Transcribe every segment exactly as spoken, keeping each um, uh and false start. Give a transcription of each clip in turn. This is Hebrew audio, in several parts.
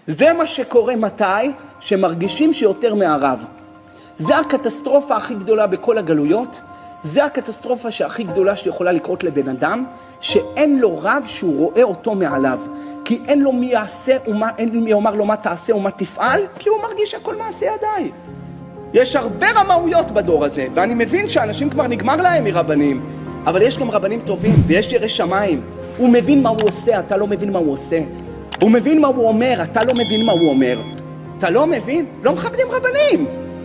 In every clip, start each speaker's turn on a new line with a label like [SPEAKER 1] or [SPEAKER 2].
[SPEAKER 1] זה מה שקורה מתי שמרגישים שיותר מהרב. זה הקטסטרופה הכי גדולה בכל הגלויות, זה הקטסטרופה שהכי גדולה שיכולה לקרות לבן אדם, שאין לו רב שהוא רואה אותו מעליו. כי אין לו מי יעשה, ומה, אין מי אומר לו מה תעשה ומה תפעל, כי הוא מרגיש הכל מעשה ידיי. יש הרבה רמאויות בדור הזה, ואני מבין שאנשים כבר נגמר להם מרבנים, אבל יש גם רבנים טובים, ויש ירא שמיים. הוא מבין מה הוא עושה, אתה לא מבין מה הוא עושה. הוא מבין מה הוא אומר, אתה לא מבין מה הוא אומר. אתה לא מבין? לא מכבדים רבנים.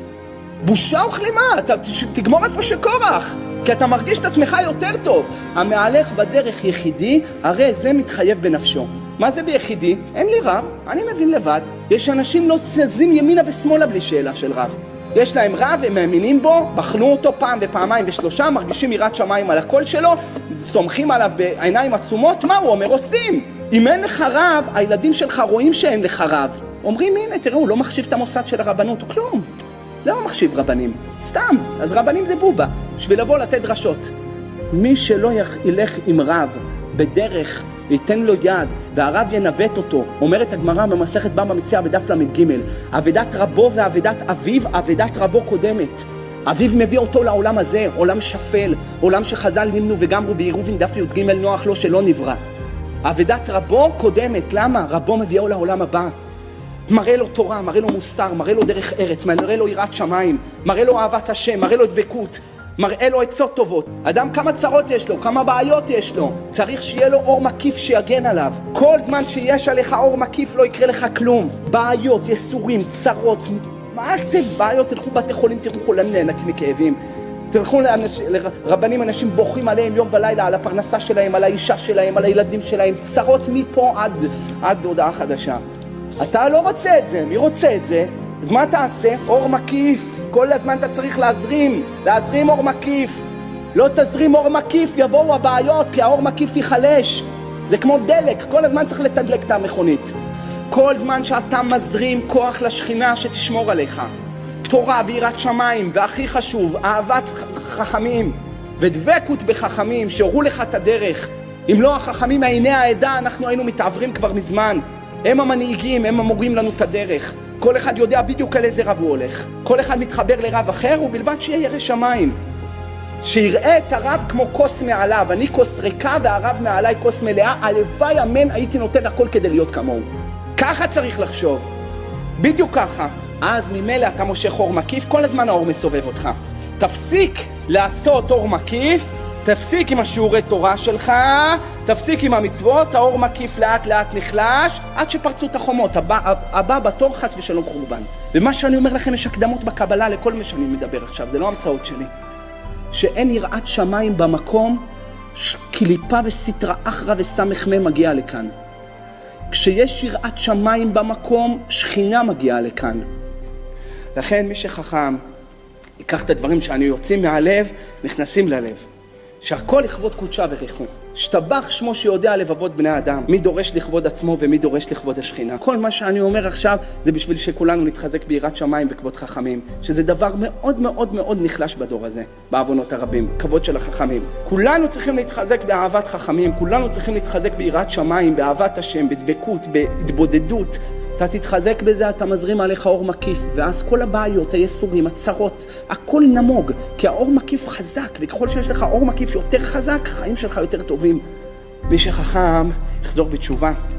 [SPEAKER 1] בושה וכלימה, אתה תגמור איפה שקורח, כי אתה מרגיש את עצמך יותר טוב. המהלך בדרך יחידי, הרי זה מתחייב בנפשו. מה זה ביחידי? אין לי רב, אני מבין לבד. יש אנשים לא צזים ימינה ושמאלה בלי שאלה של רב. יש להם רב, הם מאמינים בו, בחנו אותו פעם ופעמיים ושלושה, מרגישים יראת שמיים על הקול שלו, סומכים עליו בעיניים עצומות, מה הוא אומר? עושים. אם אין לך רב, הילדים שלך רואים שאין לך רב. אומרים, הנה, תראו, הוא לא מחשיב את המוסד של הרבנות, הוא כלום. לא מחשיב רבנים, סתם. אז רבנים זה בובה, בשביל לבוא לתת דרשות. מי שלא ילך עם רב בדרך, ייתן לו יד, והרב ינווט אותו, אומרת הגמרא במסכת בבא מציעא בדף למד ג', עבודת רבו ועבודת אביו, עבודת רבו קודמת. אביו מביא אותו לעולם הזה, עולם שפל, עולם שחז"ל נמנו וגמרו בעירובין דף י"ג נוח לו שלא נברא. עבודת רבו קודמת, למה? רבו מביאו לעולם הבא. מראה לו תורה, מראה לו מוסר, מראה לו דרך ארץ, מראה לו יראת שמיים, מראה לו אהבת השם, מראה לו דבקות, מראה לו עצות טובות. אדם כמה צרות יש לו, כמה בעיות יש לו, צריך שיהיה לו אור מקיף שיגן עליו. כל זמן שיש עליך אור מקיף לא יקרה לך כלום. בעיות, יסורים, צרות, מה זה בעיות? תלכו בתי חולים, תראו חולים נאנקים מכאבים. תלכו לאנש, לרבנים, אנשים בוכים עליהם יום ולילה, על הפרנסה שלהם, על האישה שלהם, על הילדים שלהם, צרות מפה עד, עד הודעה חדשה. אתה לא רוצה את זה, מי רוצה את זה? אז מה תעשה? אור מקיף, כל הזמן אתה צריך להזרים, להזרים אור מקיף. לא תזרים אור מקיף, יבואו הבעיות, כי האור מקיף ייחלש. זה כמו דלק, כל הזמן צריך לתדלק את המכונית. כל זמן שאתה מזרים כוח לשכינה שתשמור עליך. תורה ויראת שמיים, והכי חשוב, אהבת חכמים, ודבקות בחכמים, שהורו לך את הדרך. אם לא החכמים מעיני העדה, אנחנו היינו מתעברים כבר מזמן. הם המנהיגים, הם המורים לנו את הדרך. כל אחד יודע בדיוק על איזה רב הוא הולך. כל אחד מתחבר לרב אחר, ובלבד שיהיה ירא שמיים. שיראה את הרב כמו כוס מעליו. אני כוס ריקה והרב מעליי כוס מלאה. הלוואי אמן הייתי נותן הכל כדי להיות כמוהו. ככה צריך לחשוב. בדיוק ככה. אז ממילא אתה מושך אור מקיף, כל הזמן האור מסובב אותך. תפסיק לעשות אור מקיף, תפסיק עם השיעורי תורה שלך, תפסיק עם המצוות, האור מקיף לאט לאט נחלש, עד שפרצו את החומות, הבא, הבא בתור חס ושלום חורבן. ומה שאני אומר לכם, יש הקדמות בקבלה לכל מה שאני מדבר עכשיו, זה לא המצאות שלי. שאין יראת שמיים במקום, קליפה וסטרה אחרא וסמך מם מגיעה לכאן. כשיש יראת שמיים במקום, שכינה מגיעה לכאן. לכן מי שחכם, ייקח את הדברים שאני יוצאים מהלב, נכנסים ללב. שהכל לכבוד קודשה וריחו. שתבח שמו שיודע לבבות בני אדם. מי דורש לכבוד עצמו ומי דורש לכבוד השכינה. כל מה שאני אומר עכשיו זה בשביל שכולנו נתחזק ביראת שמיים בכבוד חכמים. שזה דבר מאוד מאוד מאוד נחלש בדור הזה. בעוונות הרבים. כבוד של החכמים. כולנו צריכים להתחזק באהבת חכמים. כולנו צריכים להתחזק ביראת שמיים, באהבת השם, בדבקות, בהתבודדות. אתה תתחזק בזה, אתה מזרים עליך אור מקיף, ואז כל הבעיות, היסורים, הצרות, הכל נמוג, כי האור מקיף חזק, וככל שיש לך אור מקיף יותר חזק, החיים שלך יותר טובים. מי שחכם, יחזור בתשובה.